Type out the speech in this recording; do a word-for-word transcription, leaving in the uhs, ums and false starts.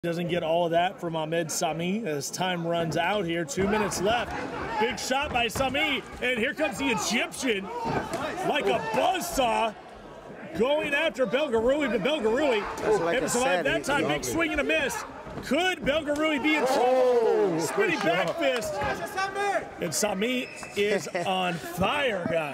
Doesn't get all of that from Ahmed Sami as time runs out here. Two minutes left. Big shot by Sami, and here comes the Egyptian like a buzzsaw going after Belgarui, but Belgarui like able to survive that time. Big swing and a miss. Could Belgarui be in trouble? Oh, spinning back fist. And Sami is on fire, guys.